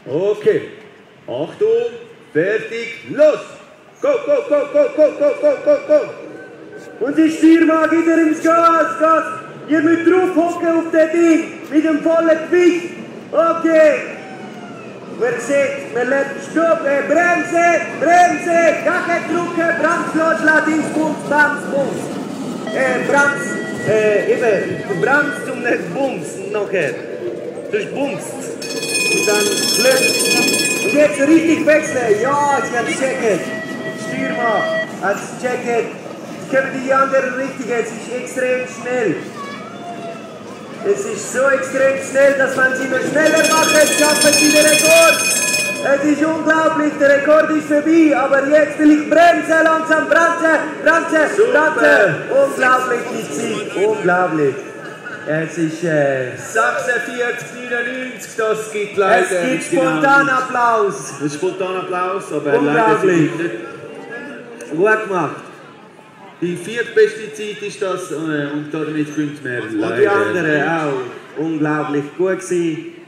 Okay. Achtung, fertig, los! Go, go, go, go, go, go, go, go, go! Und die Steuermann geht ins Gas, Gas! Ihr müsst draufhocken auf das Ding, mit dem vollen Gewicht. Okay. Man sieht, man lässt Stopp, Bremse, Bremse, Kacke drücken, Bremse loslassen, ins Bums, Bums, Bums. Eben, Bremse und nicht Bums nachher. Das ist Bumst. Und dann klöpft. Und jetzt richtig wechseln. Ja, ich habe checken. Steuermann, als checken. Ich habe die andere Richtung, es ist extrem schnell. Es ist so extrem schnell, dass man sie noch schneller macht, schaffen sie den Rekord. Es ist unglaublich, der Rekord ist vorbei, aber jetzt will ich bremsen, langsam bremsen, bremsen, bremsen. Unglaublich die Zeit, unglaublich. Es ist 46, 99, das gibt leider. Es gibt spontanen Applaus. Das ist spontaner Applaus, aber Unglaublich. leider Gut gemacht. die viertbeste Zeit ist das und damit könnt mehr Und die anderen auch. Unglaublich gut gewesen.